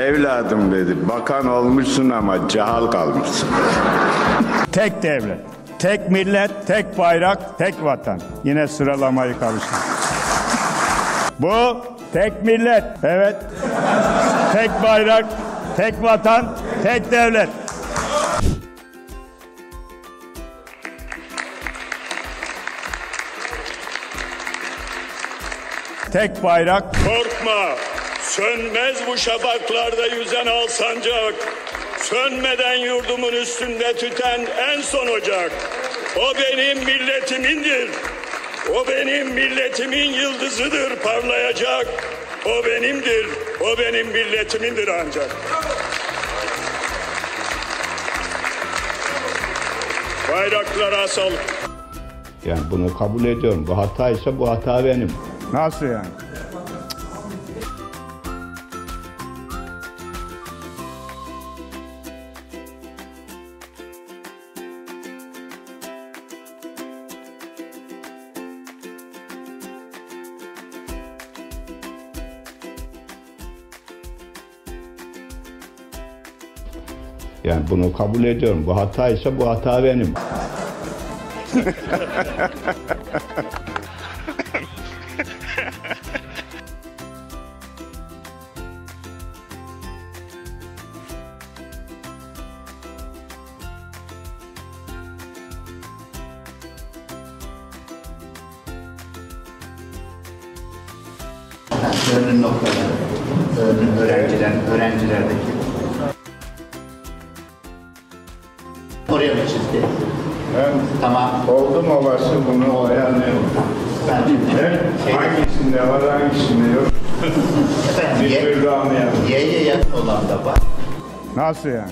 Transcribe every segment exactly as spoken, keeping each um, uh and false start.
Evladım dedi, bakan olmuşsun ama cahil kalmışsın. Tek devlet, tek millet, tek bayrak, tek vatan. Yine sıralamayı karıştırdım. Bu tek millet, evet. Tek bayrak, tek vatan, tek devlet. Tek bayrak. Korkma, sönmez bu şafaklarda yüzen al sancak. Sönmeden yurdumun üstünde tüten en son ocak. O benim milletimindir. O benim milletimin yıldızıdır parlayacak. O benimdir, o benim milletimindir ancak. Bayraklara asalım. Yani bunu kabul ediyorum. Bu hataysa bu hata benim. Nasıl yani? Yani bunu kabul ediyorum. Bu hataysa bu hata benim. Öğrenim noktaları, öğrenim öğrenciler, öğrencilerdeki. Oraya mı çizdi? Ben Tamam. oldum olası bunu ayarlıyorum. Ben şimdi şey, Hangisinde var, hangisinde yok. efendim, Bir ye, türlü anlayalım. Y'ye yakın olan da var. Nasıl yani?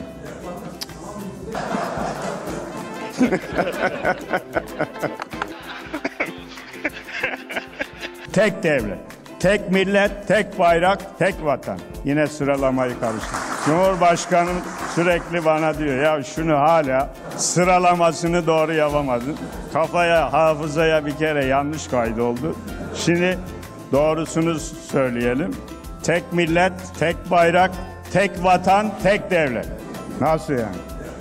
Tek devlet, tek millet, tek bayrak, tek vatan. Yine sıralamayı karıştırdım. Cumhurbaşkanım sürekli bana diyor ya şunu hala sıralamasını doğru yapamadın. Kafaya, hafızaya bir kere yanlış kaydoldu. Şimdi doğrusunu söyleyelim. Tek millet, tek bayrak, tek vatan, tek devlet. Nasıl yani?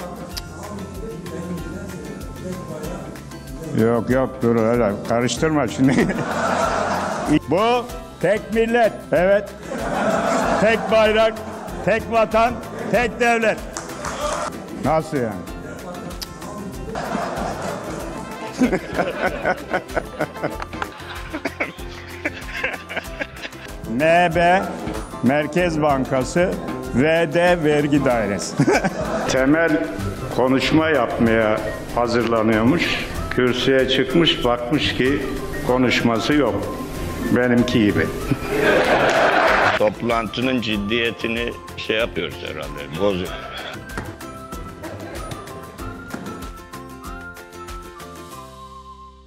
Yok yok dur öyle karıştırma şimdi. Bu tek millet, evet. Tek bayrak, tek vatan, tek devlet. Nasıl yani? M B Merkez Bankası, V D Vergi Dairesi. Temel konuşma yapmaya hazırlanıyormuş. Kürsüye çıkmış, bakmış ki konuşması yok. Benimki gibi. Toplantının ciddiyetini şey yapıyoruz herhalde, bozuyor.